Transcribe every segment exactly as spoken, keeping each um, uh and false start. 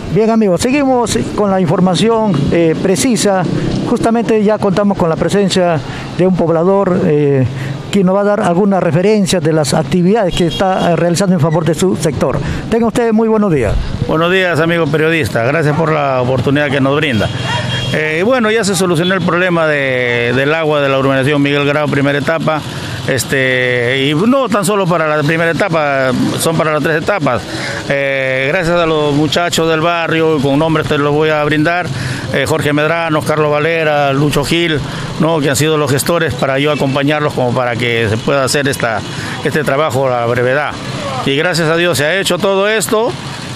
Bien amigos, seguimos con la información eh, precisa. Justamente ya contamos con la presencia de un poblador eh, quien nos va a dar algunas referencias de las actividades que está eh, realizando en favor de su sector. Tengan ustedes muy buenos días. Buenos días, amigo periodista. Gracias por la oportunidad que nos brinda. Eh, bueno, ya se solucionó el problema de, del agua de la urbanización Miguel Grau, primera etapa. Este, y no tan solo para la primera etapa, son para las tres etapas. Eh, gracias a los muchachos del barrio, con nombres te los voy a brindar, eh, Jorge Medrano, Carlos Valera, Lucho Gil, ¿no? Que han sido los gestores para yo acompañarlos como para que se pueda hacer esta, este trabajo a la brevedad. Y gracias a Dios se ha hecho todo esto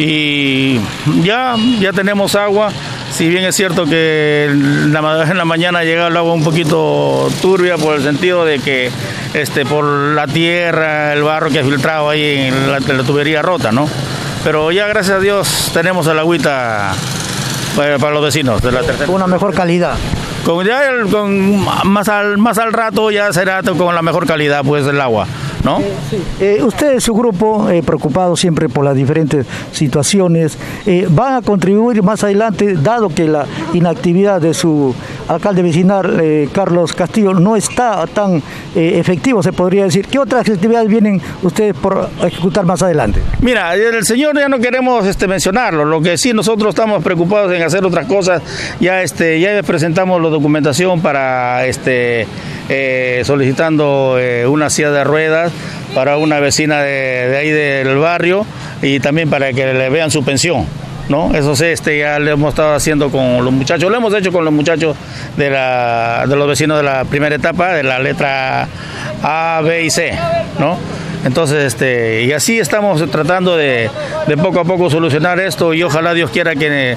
y ya, ya tenemos agua. Si bien es cierto que en la, en la mañana llega el agua un poquito turbia por el sentido de que este, por la tierra, el barro que ha filtrado ahí en la, en la tubería rota, ¿no? Pero ya gracias a Dios tenemos el agüita para, para los vecinos de la tercera. Una mejor calidad. Con, ya el, con, más, al, más al rato ya será con la mejor calidad pues el agua, ¿no? Eh, sí. eh, ustedes, su grupo, eh, preocupado siempre por las diferentes situaciones, eh, van a contribuir más adelante, dado que la inactividad de su alcalde vecinal, eh, Carlos Castillo, no está tan eh, efectivo, se podría decir. ¿Qué otras actividades vienen ustedes por ejecutar más adelante? Mira, el señor ya no queremos este, mencionarlo, lo que sí nosotros estamos preocupados en hacer otras cosas, ya, este, ya presentamos la documentación para este, eh, solicitando eh, una silla de ruedas para una vecina de, de ahí del barrio y también para que le vean su pensión, ¿no? Eso sí, este, ya lo hemos estado haciendo con los muchachos, lo hemos hecho con los muchachos de, la, de los vecinos de la primera etapa, de la letra A, B y C, ¿no? Entonces, este, y así estamos tratando de, de poco a poco solucionar esto y ojalá Dios quiera que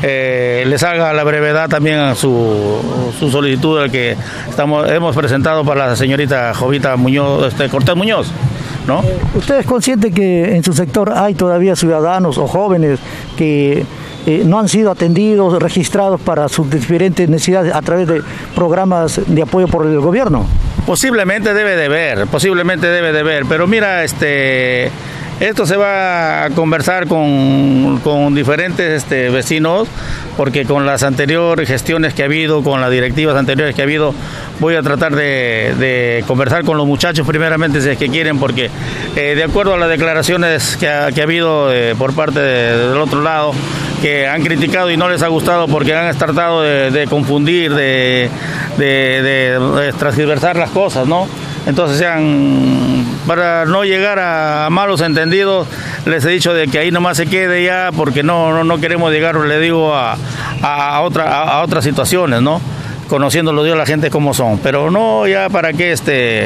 eh, les haga a la brevedad también su, su solicitud al que estamos, hemos presentado para la señorita Jovita Muñoz, este, Cortés Muñoz, ¿no? ¿Usted es consciente que en su sector hay todavía ciudadanos o jóvenes que eh, no han sido atendidos, registrados para sus diferentes necesidades a través de programas de apoyo por el gobierno? Posiblemente debe de ver, posiblemente debe de ver, pero mira, este, esto se va a conversar con, con diferentes este, vecinos, porque con las anteriores gestiones que ha habido, con las directivas anteriores que ha habido, voy a tratar de, de conversar con los muchachos primeramente si es que quieren, porque eh, de acuerdo a las declaraciones que ha, que ha habido eh, por parte de, del otro lado, que han criticado y no les ha gustado porque han tratado de, de confundir, de, de, de, de transversar las cosas, ¿no? Entonces, sean, para no llegar a, a malos entendidos, les he dicho de que ahí nomás se quede ya, porque no, no, no queremos llegar, le digo, a, a, otra, a, a otras situaciones, ¿no? Conociéndolo yo a la gente como son, pero no ya para que este,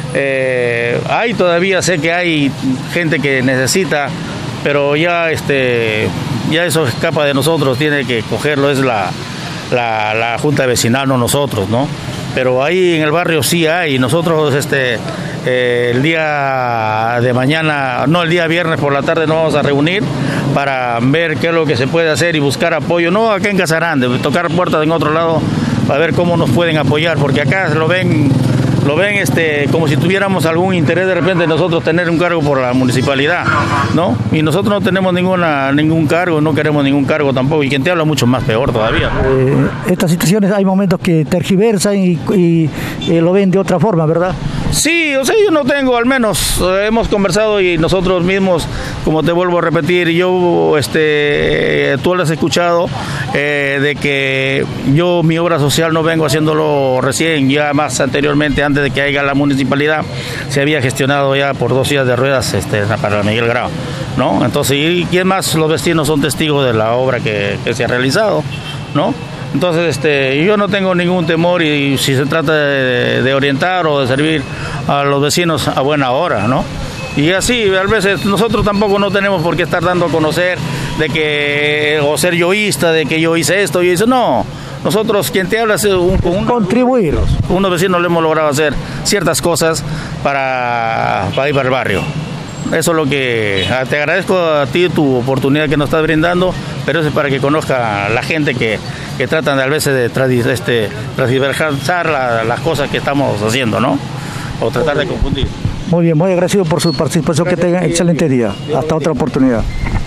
eh, hay todavía, sé que hay gente que necesita, pero ya este, ya eso escapa de nosotros, tiene que cogerlo, es la, la, la Junta Vecinal, no nosotros, ¿no? Pero ahí en el barrio sí hay, nosotros este, eh, el día de mañana, no, el día viernes por la tarde nos vamos a reunir para ver qué es lo que se puede hacer y buscar apoyo, no acá en Casarande, tocar puertas en otro lado para ver cómo nos pueden apoyar, porque acá lo ven, lo ven este, como si tuviéramos algún interés de repente nosotros tener un cargo por la municipalidad, ¿no? Y nosotros no tenemos ninguna, ningún cargo, no queremos ningún cargo tampoco, y quien te habla mucho más peor todavía. Eh, estas situaciones hay momentos que tergiversan y, y eh, lo ven de otra forma, ¿verdad? Sí, o sea, yo no tengo, al menos eh, hemos conversado y nosotros mismos, como te vuelvo a repetir, yo, este, tú lo has escuchado, eh, de que yo mi obra social no vengo haciéndolo recién, ya más anteriormente, antes de que haya la municipalidad, se había gestionado ya por dos sillas de ruedas este, para Miguel Grau, ¿no? Entonces, ¿y quién más? Los vecinos son testigos de la obra que, que se ha realizado, ¿no? Entonces, este, yo no tengo ningún temor y si se trata de, de orientar o de servir a los vecinos a buena hora, ¿no? Y así, a veces nosotros tampoco no tenemos por qué estar dando a conocer de que, o ser yoísta, de que yo hice esto, yo hice, no. Nosotros, quien te habla, es un, un, contribuir. Unos vecinos le hemos logrado hacer ciertas cosas para, para ir para el barrio. Eso es lo que te agradezco a ti, tu oportunidad que nos estás brindando, pero eso es para que conozca la gente que, que tratan de, a veces de tradi- este, transversar la, las cosas que estamos haciendo, ¿no? O tratar de confundir. Muy bien, muy agradecido por su participación, que tengan excelente día. Hasta otra oportunidad.